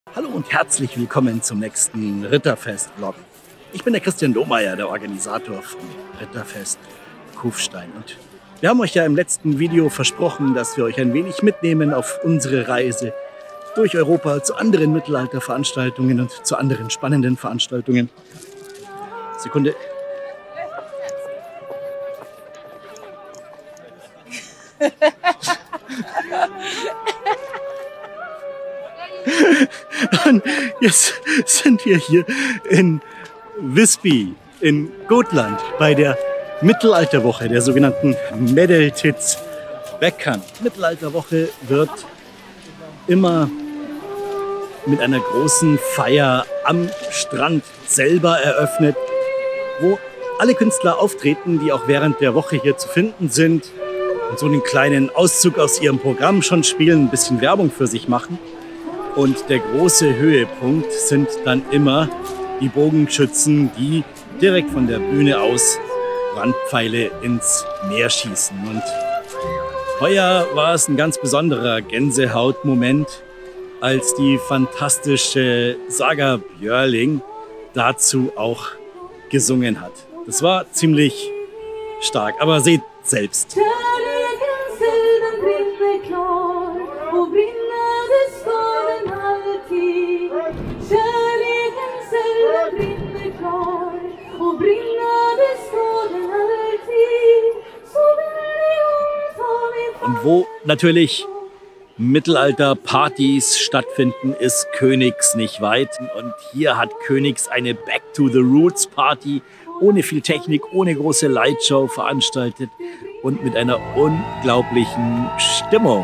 Hallo und herzlich willkommen zum nächsten Ritterfest-Vlog. Ich bin der Christian Lohmeier, der Organisator vom Ritterfest Kufstein. Und wir haben euch ja im letzten Video versprochen, dass wir euch ein wenig mitnehmen auf unsere Reise durch Europa zu anderen Mittelalterveranstaltungen und zu anderen spannenden Veranstaltungen. Sekunde. Und jetzt sind wir hier in Visby in Gotland bei der Mittelalterwoche, der sogenannten Medeltits Veckan. Mittelalterwoche wird immer mit einer großen Feier am Strand selber eröffnet, wo alle Künstler auftreten, die auch während der Woche hier zu finden sind und so einen kleinen Auszug aus ihrem Programm schon spielen, ein bisschen Werbung für sich machen. Und der große Höhepunkt sind dann immer die Bogenschützen, die direkt von der Bühne aus Brandpfeile ins Meer schießen. Und heuer war es ein ganz besonderer Gänsehautmoment, als die fantastische Saga Björling dazu auch gesungen hat. Das war ziemlich stark, aber seht selbst. Und wo natürlich Mittelalter-Partys stattfinden, ist Königs nicht weit. Und hier hat Königs eine Back-to-the-Roots-Party ohne viel Technik, ohne große Lightshow veranstaltet und mit einer unglaublichen Stimmung.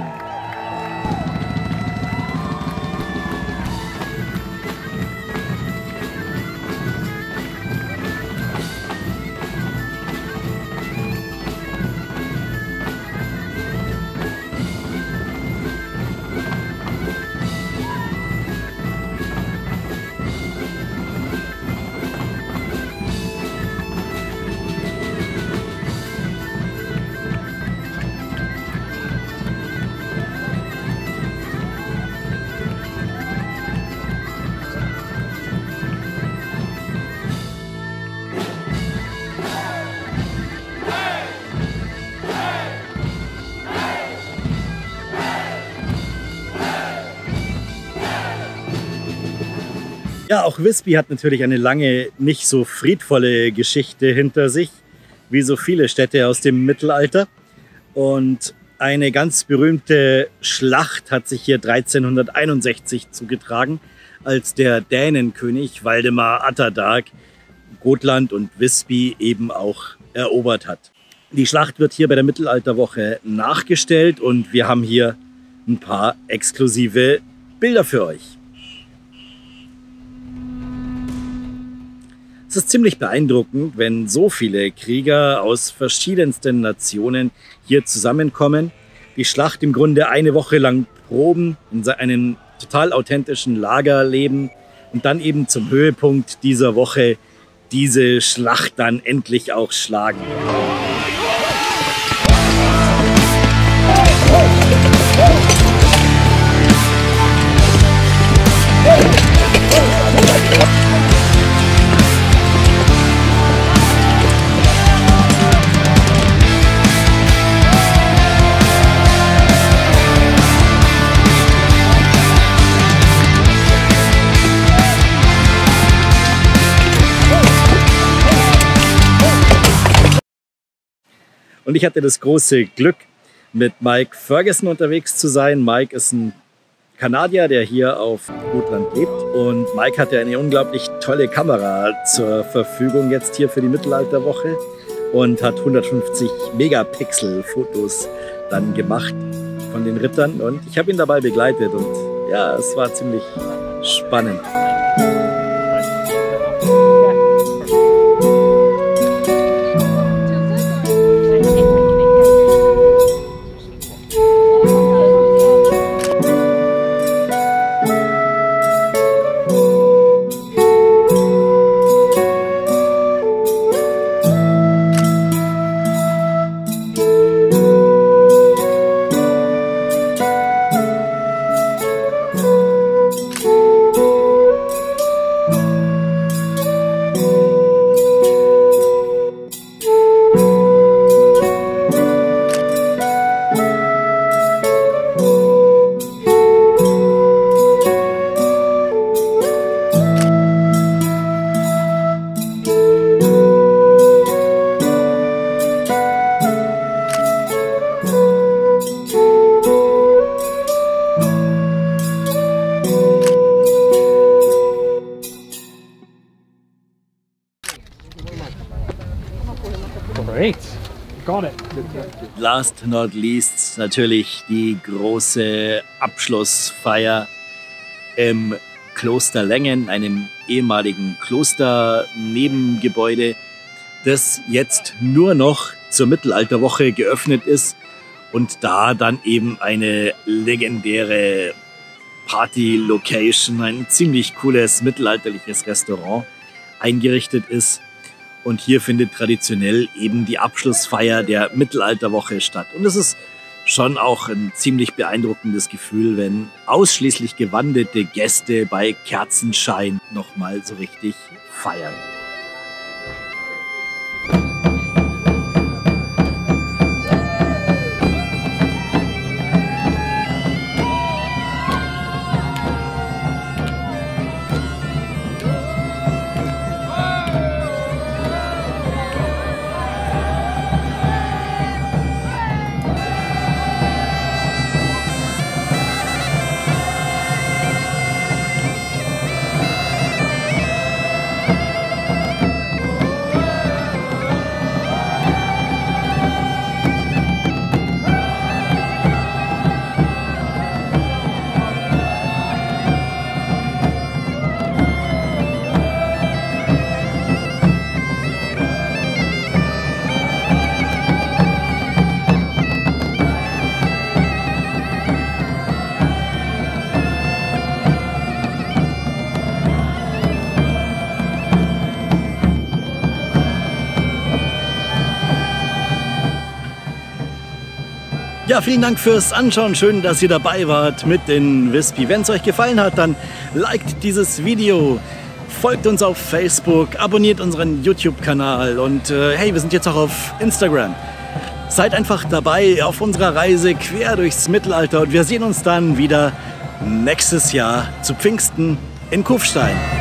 Ja, auch Visby hat natürlich eine lange, nicht so friedvolle Geschichte hinter sich, wie so viele Städte aus dem Mittelalter. Und eine ganz berühmte Schlacht hat sich hier 1361 zugetragen, als der Dänenkönig Waldemar Atterdag Gotland und Visby eben auch erobert hat. Die Schlacht wird hier bei der Mittelalterwoche nachgestellt und wir haben hier ein paar exklusive Bilder für euch. Es ist ziemlich beeindruckend, wenn so viele Krieger aus verschiedensten Nationen hier zusammenkommen. Die Schlacht im Grunde eine Woche lang proben, in einem total authentischen Lager leben und dann eben zum Höhepunkt dieser Woche diese Schlacht dann endlich auch schlagen. Und ich hatte das große Glück, mit Mike Ferguson unterwegs zu sein. Mike ist ein Kanadier, der hier auf Gotland lebt. Und Mike hatte eine unglaublich tolle Kamera zur Verfügung jetzt hier für die Mittelalterwoche und hat 150 Megapixel Fotos dann gemacht von den Rittern. Und ich habe ihn dabei begleitet und ja, es war ziemlich spannend. Last not least natürlich die große Abschlussfeier im Kloster Lengen, einem ehemaligen Klosternebengebäude, das jetzt nur noch zur Mittelalterwoche geöffnet ist und da dann eben eine legendäre Party-Location, ein ziemlich cooles mittelalterliches Restaurant eingerichtet ist. Und hier findet traditionell eben die Abschlussfeier der Mittelalterwoche statt. Und es ist schon auch ein ziemlich beeindruckendes Gefühl, wenn ausschließlich gewandete Gäste bei Kerzenschein nochmal so richtig feiern. Ja, vielen Dank fürs Anschauen. Schön, dass ihr dabei wart mit den Wispy. Wenn es euch gefallen hat, dann liked dieses Video, folgt uns auf Facebook, abonniert unseren YouTube-Kanal und hey, wir sind jetzt auch auf Instagram. Seid einfach dabei auf unserer Reise quer durchs Mittelalter und wir sehen uns dann wieder nächstes Jahr zu Pfingsten in Kufstein.